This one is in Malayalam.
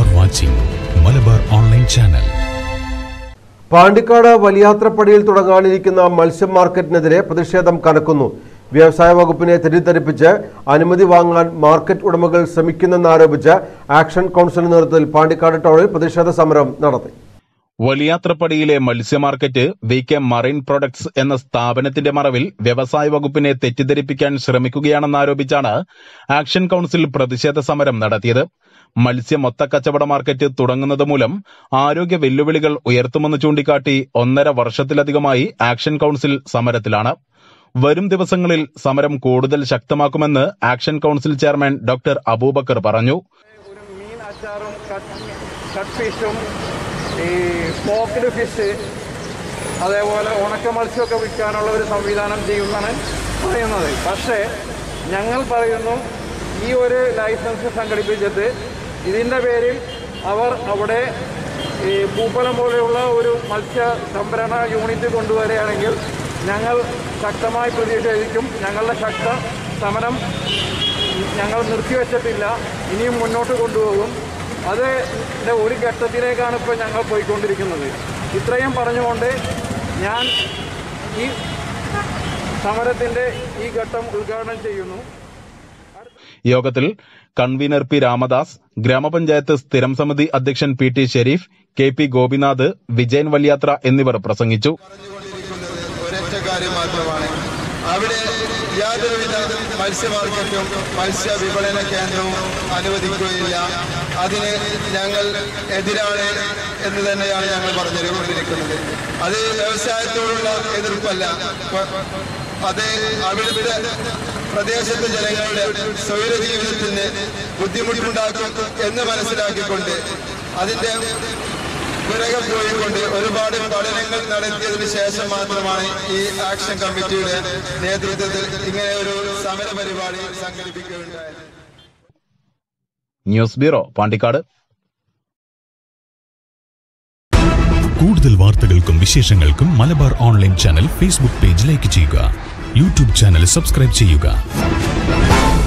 are watching Malabar Online Channel. Pandikkad വലിയാത്രപ്പടിയിൽ തുടങ്ങാനിരിക്കുന്ന മത്സ്യ മാർക്കറ്റിനെതിരെ പ്രതിഷേധം കനക്കുന്നു. വ്യവസായ വകുപ്പിനെ തെറ്റിദ്ധരിപ്പിച്ച് അനുമതി വാങ്ങാൻ മാർക്കറ്റ് ഉടമകൾ ശ്രമിക്കുന്നെന്നാരോപിച്ച് ആക്ഷൻ കൗൺസിലിന്റെ നേതൃത്വത്തിൽ പാണ്ടിക്കാട് ടൗണിൽ പ്രതിഷേധ സമരം നടത്തി. വലിയാത്രപ്പടിയിലെ മത്സ്യ മാർക്കറ്റ് VK മറൈൻ പ്രൊഡക്ട്സ് എന്ന സ്ഥാപനത്തിന്റെ മറവിൽ വ്യവസായ വകുപ്പിനെ തെറ്റിദ്ധരിപ്പിക്കാൻ ശ്രമിക്കുകയാണെന്നാരോപിച്ചാണ് ആക്ഷൻ കൗൺസിൽ പ്രതിഷേധ സമരം നടത്തിയത്. മത്സ്യ മൊത്തക്കച്ചവട മാർക്കറ്റ് തുടങ്ങുന്നത് മൂലം ആരോഗ്യ വെല്ലുവിളികൾ ഉയർത്തുമെന്ന് ചൂണ്ടിക്കാട്ടി 1.5 വർഷത്തിലധികമായി ആക്ഷൻ കൗൺസിൽ സമരത്തിലാണ്. വരും ദിവസങ്ങളിൽ സമരം കൂടുതൽ ശക്തമാക്കുമെന്ന് action council chairman doctor Abubakar പറഞ്ഞു. പോക്കഡ് ഫിഷ് അതേപോലെ ഉണക്ക മത്സ്യമൊക്കെ വിൽക്കാനുള്ള ഒരു സംവിധാനം ചെയ്യുമെന്നാണ് പറയുന്നത്. പക്ഷേ ഞങ്ങൾ പറയുന്നു, ഈ ഒരു ലൈസൻസ് സംഘടിപ്പിച്ചിട്ട് ഇതിൻ്റെ പേരിൽ അവർ അവിടെ പൂപ്പലം പോലെയുള്ള ഒരു മത്സ്യ സംഭരണ യൂണിറ്റ് കൊണ്ടുവരികയാണെങ്കിൽ ഞങ്ങൾ ശക്തമായി പ്രതിഷേധിക്കും. ഞങ്ങളുടെ ശക്ത സമരം ഞങ്ങൾ നിർത്തിവെച്ചിട്ടില്ല, ഇനിയും മുന്നോട്ട് കൊണ്ടുപോകും. അതിൻ്റെ ഒരു ഘട്ടത്തിലേക്കാണ് ഇപ്പോൾ ഞങ്ങൾ പോയിക്കൊണ്ടിരിക്കുന്നത്. ഇത്രയും പറഞ്ഞുകൊണ്ട് ഞാൻ ഈ സമരത്തിൻ്റെ ഈ ഘട്ടം ഉദ്ഘാടനം ചെയ്യുന്നു. യോഗത്തിൽ കൺവീനർ P. രാമദാസ്, ഗ്രാമപഞ്ചായത്ത് സ്ഥിരം സമിതി അധ്യക്ഷൻ PT ഷെരീഫ്, KP ഗോപിനാഥ്, വിജയൻ വലിയാത്ര എന്നിവർ പ്രസംഗിച്ചു. ഒരൊറ്റ കാര്യം മാത്രമാണ്, അവിടെ യാതൊരുവിധ മത്സ്യ മാർക്കറ്റും മത്സ്യ വിപണന കേന്ദ്രവും അനുവദിക്കുകയില്ല. അതിന് ഞങ്ങൾ എതിരാണ് എന്ന് തന്നെയാണ് ഞങ്ങൾ പറഞ്ഞുകൊണ്ടിരിക്കുന്നത്. അത് വ്യവസായത്തോടുള്ള എതിർപ്പല്ല, അത് അവിടുത്തെ പ്രദേശത്തെ ജനങ്ങളുടെ സ്വൈര ജീവിതത്തിന് ബുദ്ധിമുട്ടുണ്ടാക്കും എന്ന് മനസ്സിലാക്കിക്കൊണ്ട് അതിന്റെ പുറകെ പോയിക്കൊണ്ട് ഒരുപാട് പഠനങ്ങൾ നടത്തിയതിനു ശേഷം മാത്രമാണ് ഈ ആക്ഷൻ കമ്മിറ്റിയുടെ നേതൃത്വത്തിൽ ഇങ്ങനെ ഒരു സമര പരിപാടി സംഘടിപ്പിക്കുകയുണ്ടായത്. News bureau, Pandikkad. കൂടുതൽ വാർത്തകൾക്കും വിശേഷങ്ങൾക്കും Malabar online channel Facebook page like ചെയ്യുക. യൂട്യൂബ് ചാനൽ സബ്സ്ക്രൈബ് ചെയ്യുക.